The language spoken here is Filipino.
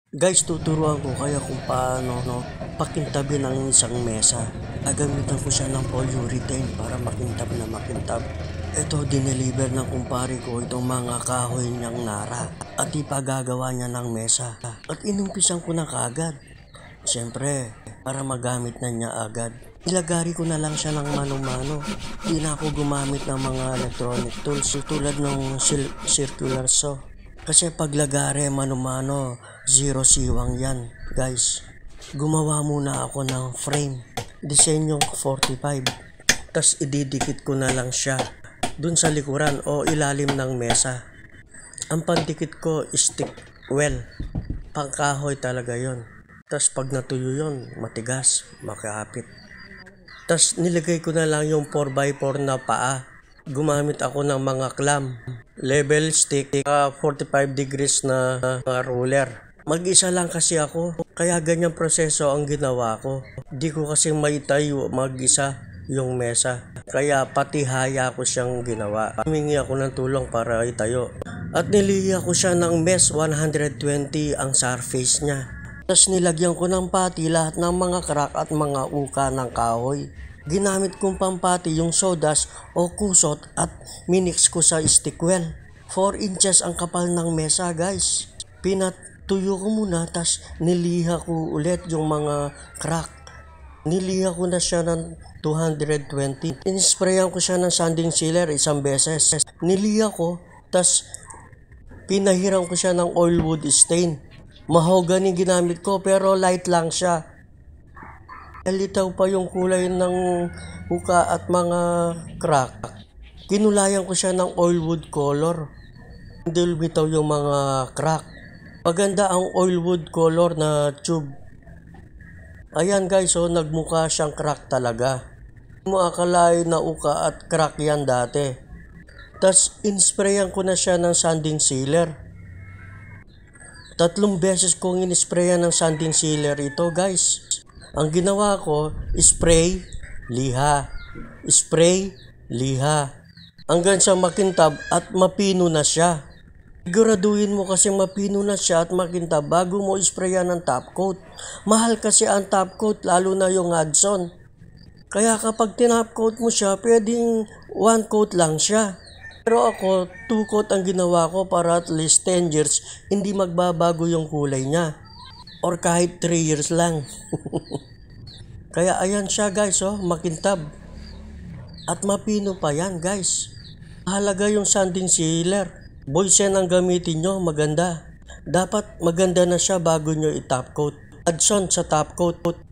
Guys, tuturuan ko kayo kung paano pakintabin ang isang mesa. Gagamitan ko siya ng polyurethane para makintab na makintab. Ito, dineliver ng kumpare ko itong mga kahoy niyang nara at ipagagawa niya ng mesa. At inumpisan ko na kagad. Siyempre, para magamit na niya agad. Ilagari ko na lang siya ng mano-mano. Di na ako gumamit ng mga electronic tools tulad ng circular saw. Kasi paglagari mano-mano, zero siwang yan, guys. Gumawa muna ako ng frame. Disenyong 45. Tas ididikit ko na lang siya dun sa likuran o ilalim ng mesa. Ang pandikit ko stick well. Pangkahoy talaga yon. Tas pag natuyo yon, matigas, makakapit. Tas nilagay ko na lang yung 4x4 na paa. Gumamit ako ng mga clamp, level stick, 45 degrees na ruler. Mag-isa lang kasi ako, kaya ganyang proseso ang ginawa ko. Di ko kasi maitayo mag-isa yung mesa, kaya pati haya ko siyang ginawa. Humingi ako ng tulong para itayo. At niliya ko siya ng mesh 120 ang surface niya. Tapos nilagyan ko ng pati lahat ng mga crack at mga uka ng kahoy. Ginamit kong pampati yung sodas o kusot at minix ko sa stickwell. 4 inches ang kapal ng mesa, guys. Pinatuyo ko muna, tas niliha ko ulit yung mga crack. Niliha ko na siya ng 220. Inisprayan ko siya ng sanding sealer isang beses. Niliha ko, tas pinahiran ko siya ng oil wood stain. Mahogany ginamit ko pero light lang siya. Litaw pa yung kulay ng uka at mga crack. Kinulayan ko siya ng oil wood color. Hindi lumitaw yung mga crack. Maganda ang oil wood color na tube. Ayan guys, so nagmukha siyang crack talaga. Mo akalain na uka at crack yan dati. Tas insprayan ko na siya ng sanding sealer. 3 beses kong inisprayan ng sanding sealer ito, guys. Ang ginawa ko, spray, liha. Spray, liha. Hanggang sa makintab at mapino na siya. Siguraduhin mo kasi mapino na siya at makintab bago mo isprayan ng top coat. Mahal kasi ang top coat, lalo na yung Hudson. Kaya kapag tinop coat mo siya, pwedeng 1 coat lang siya. Pero ako, 2 coat ang ginawa ko para at least 10 years hindi magbabago yung kulay niya. Or kahit 3 years lang. Kaya ayan siya guys, oh, makintab. At mapino pa yan guys. Mahalaga yung sanding sealer. Boysen ang gamitin nyo, maganda. Dapat maganda na siya bago nyo i-top coat. Hudson sa top coat.